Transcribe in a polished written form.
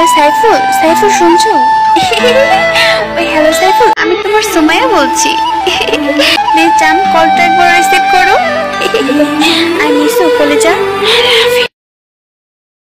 সাইফুল, সাইফুল শুনছো? ওই হ্যালো সাইফুল, আমি তোমার সুমাইয়া বলছি। প্লিজ জান, কলটা একবার রিসিভ করো। I miss you কলেজা।